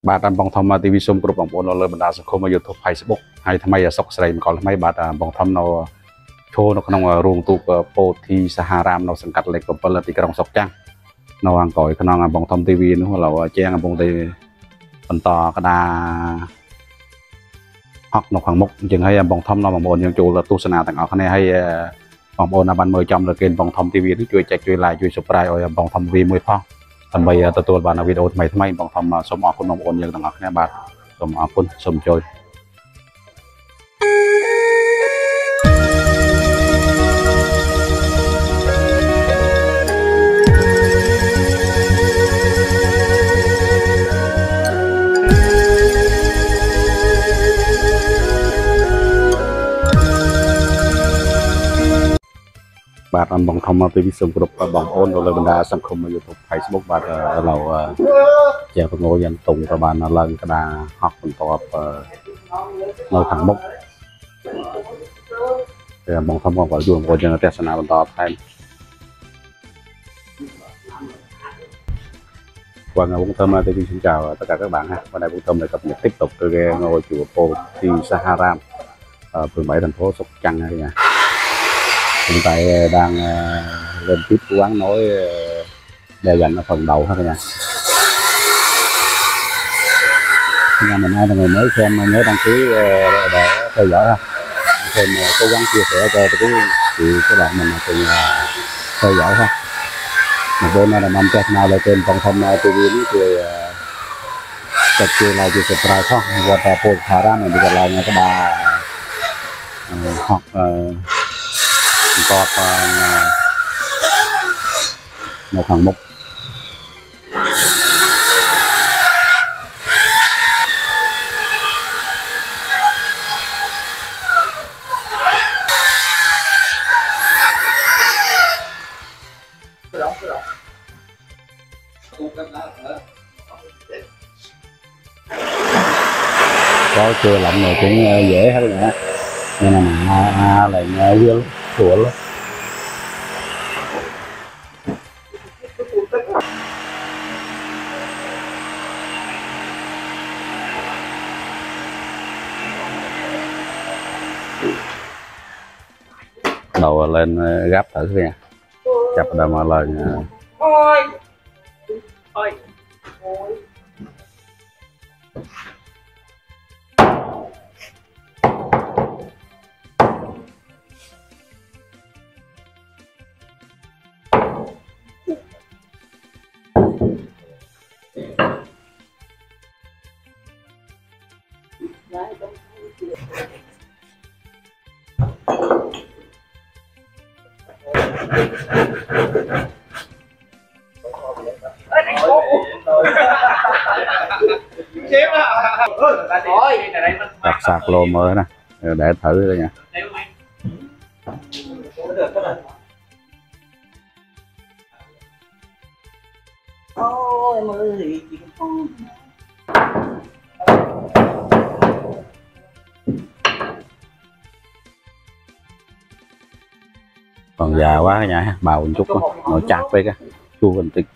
bà đang bong thom TV sum group bong bồn lên bật đá sọcมา YouTube Facebook hayทำไมสกสายมันก่อนทำไมbàบองทอมเราโชว์เราขนมรวงตูปโพธิสหารามเราสังกัดเล็กกับเปิลติกระดองสกจังเราวางก่อยขนมบองทอมทีวีนู้นเราแจ้งบองทีบรรทอกระดาฮอกนกขังมุกจึงให้บองทอมเราบองบนยังจูเราตุสนาต่างเอาคะแนนให้บองบนบันเมย์จำเราเกณฑ์บองทอมทีวีที่ช่วยแจกช่วยไลน์ช่วยสปรายบองทอมวีมวยพ่อทำไปตัวบานวิดีโอทำไมบองทอมสมอคุณบองบนยังต่างเอาคะแนนบาทสมอคุณสมโจยบาทอันบองทอมไปวิสุกรุปบองโอนเราเลยบรรดาสังคมมาอยู่ทุก Facebook บาทเราเจ้าพงยันตุงประมาณเลิงกระดาหอกคนตอบเราถังมุกแต่บองทอมก็อยู่บนยังเทศนาบรรดาไทยวันนี้ผมทำมาที่xin chào tất cả các bạn ha.วันนี้ผมทำเลยcập nhật tiếp tục từ ngôi chùa Pothi Saharam phường 7 thành phố Sóc Trăng đây nha. Hiện tại đang lên tiếp quán nói đeo dành ở phần đầu ha cả nhà. Nhà mình ai là người mới xem nhớ đăng ký để theo dõi ha. Thêm cố gắng chia sẻ cho các bạn mình cùng theo dõi ha. Một bên là mong cho nào lên trên phòng thông TV thì chặt chia lại chia subscribe không và ta phô thả ra mình bây giờ là các bà học có một hàng mục có chưa lạnh này cũng dễ hết nè nên là mình lại nghe luôn sủa luôn đầu lên gáp thử nha chập đầu mà lên ôi ôi đặt sạc lô mới nè để thử đây nha. Còn già quá cả nhà bào một chút nó chặt với cái chua bình tĩnh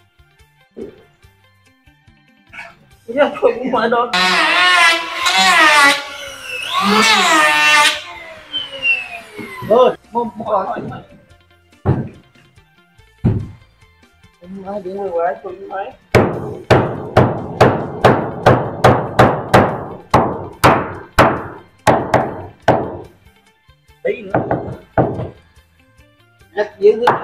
tí nữa rất dữ nữa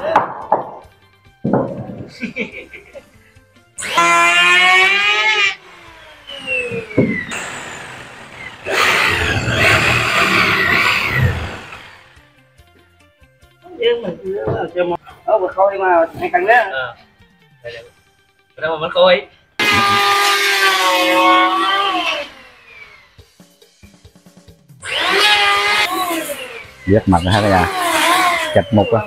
chứ mình cho mà mà khôi mà hay cần đó đâu mà vẫn khôi viết mặt hết rồi à chặt mục á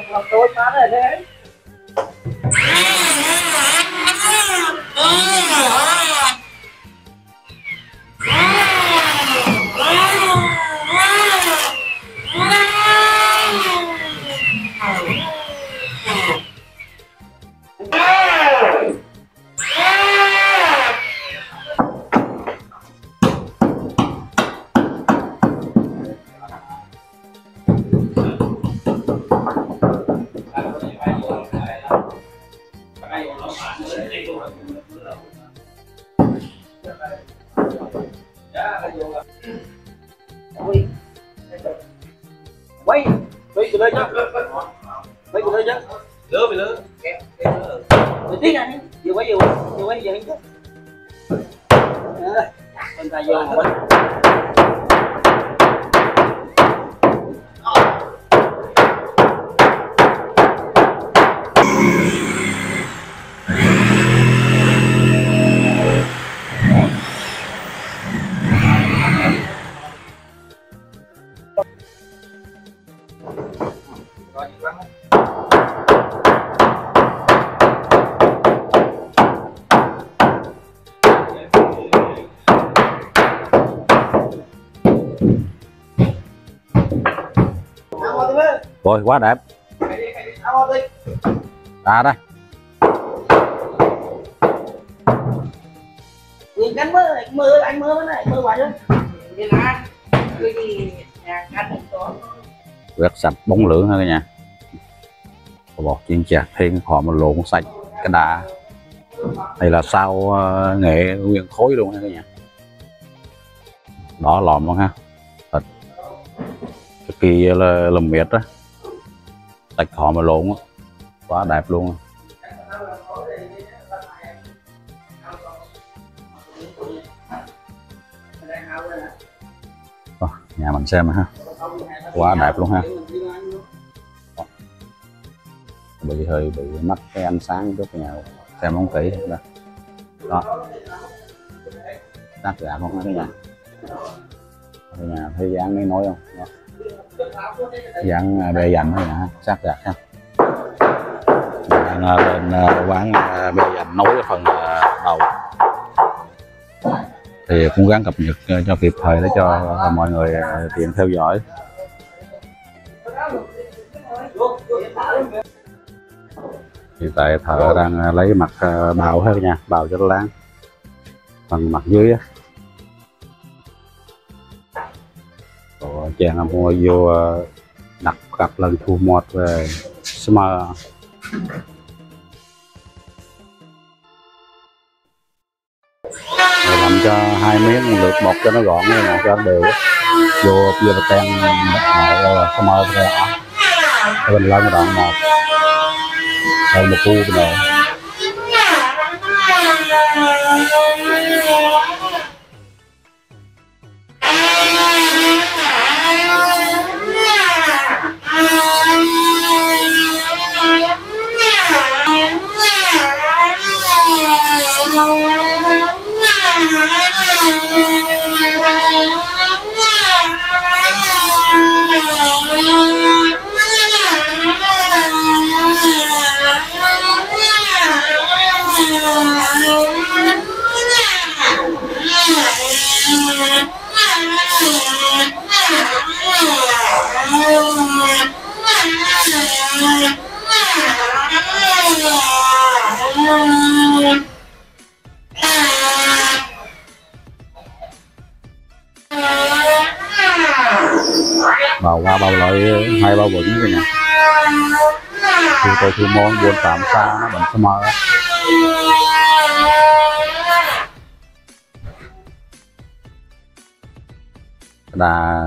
quay quay từ đây chứ, quay từ đây chứ, lứa bị lứa, mình tí này, vừa quay giờ chứ, con ta vô mà quay. Rồi quá đẹp. À đây. Cánh mưa anh mưa cái này mưa vậy đó. Đi là cái gì nhà canh có Rất sạch bóng lưỡng ha cả nhà. Bột chiên chạc thêm họ mà lộn sạch cái đà. Đây là sao nghệ nguyên khối luôn ha cả nhà. Đỏ lòm luôn ha. Thịt cái kia là lùm miệt đó. Sạch họ mà lộn đó. Quá đẹp luôn. Nhà mình xem ha, quá đẹp luôn ha. Bị hơi bị mất cái ánh sáng chút nhà xem không kỹ đó, đó. Sắc gà không ha cái nhà thấy dáng mấy nói không đó. Dáng bê dành thôi nha, sắc gà ha. Đang lên quán bê dành nối cái phần đầu thì cũng gắng cập nhật cho kịp thời để cho mọi người tiện theo dõi. Hiện tại thợ đang lấy mặt bào hết nha, bào cho nó láng phần mặt dưới á. Rồi chàng mua vô đặt cặp lần thu một về smart. Làm cho hai miếng lượt bột cho nó gọn nha, cho nó đều vô vừa là ten rồi xong rồi bên lên cái đoạn một rồi một cu cái này. Bào qua bào lại hai bao vững rồi nè. Thì tôi thu món buôn tạm xa nó bệnh mơ. Đà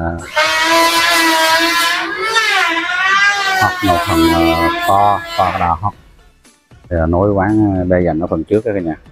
hoặc một phần to đà hoặc thì nối quán đây dành ở phần trước đó cả nhà.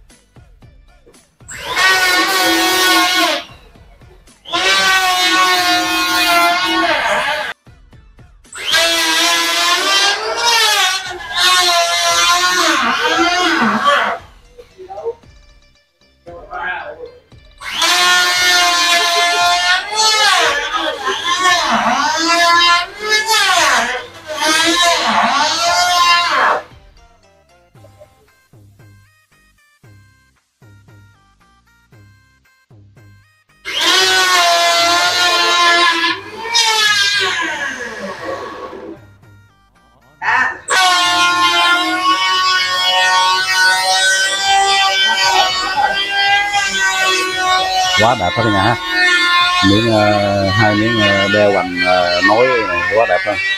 Quá đẹp đó cả nhà ha. Miếng hai miếng đeo hoành nối này quá đẹp thôi.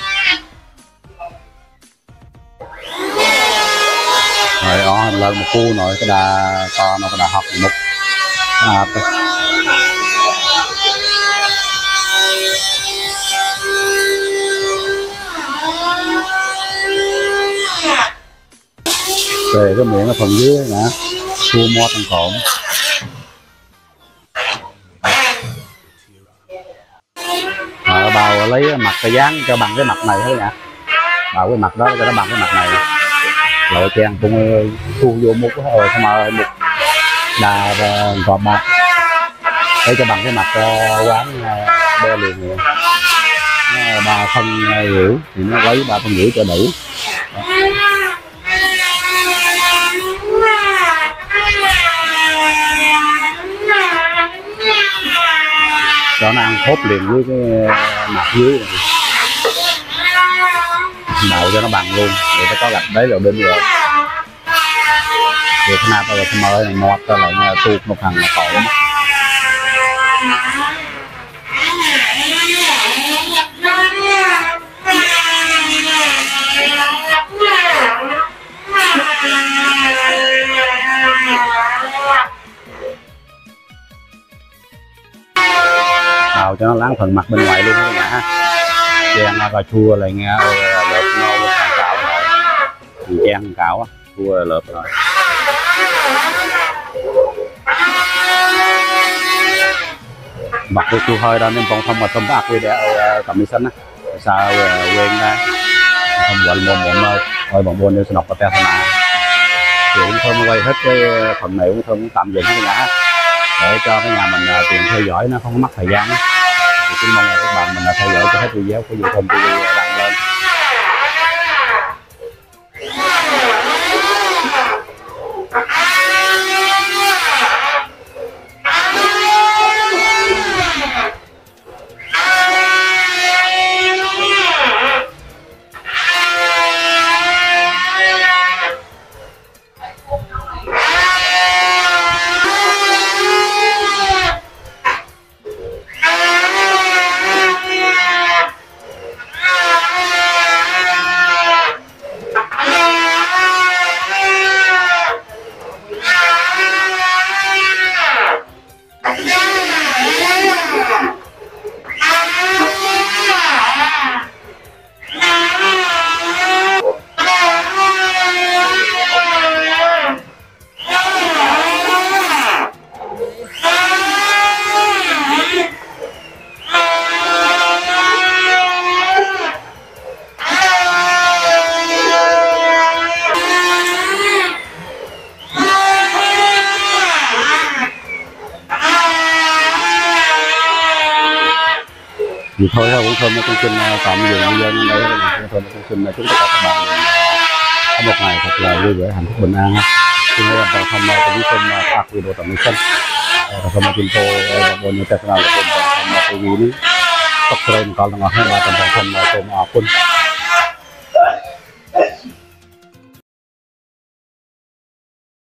Rồi lên một cu nồi cái đà to nó cái đà học một Về cái miệng ở phần dưới nè, chua mo thành cộm. Bào lấy mặt cái dáng cho bằng cái mặt này thôi nè, bào cái mặt đó cho nó bằng cái mặt này, rồi chèn cũng thu vô một rồi xong rồi một đà gọt bạc để cho bằng cái mặt quán bê liền vậy. 3 phân rưỡi thì nó lấy 3 phân rưỡi cho đủ. Cho nó ăn khốp liền với cái mặt dưới này. Đậu cho nó bằng luôn để nó có gạch đấy rồi bên rồi thì cái nào tôi mới mọt ra lại tuột một thằng là tội lắm. Đào cho nó láng phần mặt bên ngoài luôn các bạn, chèn cà chua lại nghe lợp nâu với thằng cạo rồi, chèn cạo chua lợp rồi. Mặt cái chua hơi đó nên còn không mà không có ạc đi để cầm đi xanh á, sao quên ra không gọi là mồm ơi, thôi bọn buôn đi nọc cái te nào thì cũng không quay hết cái phần này cũng không tạm dừng cái nhà để cho cái nhà mình tiền theo dõi nó không có mất thời gian á. Thì xin mong là các bạn mình theo dõi cho hết video của Vũ Thơm TV đăng lên. Vì thôi Vũ Thơm nó cũng xin tạm dừng video đến đây. Vũ Thơm cũng xin chúc tất cả các bạn có một ngày thật là vui vẻ, hạnh phúc, bình an. Xin hãy vào thăm Vũ Thơm phát video tạm biệt. Không có info bộ như thế nào là bên TV ini. Subscribe kalau nggak ada tentang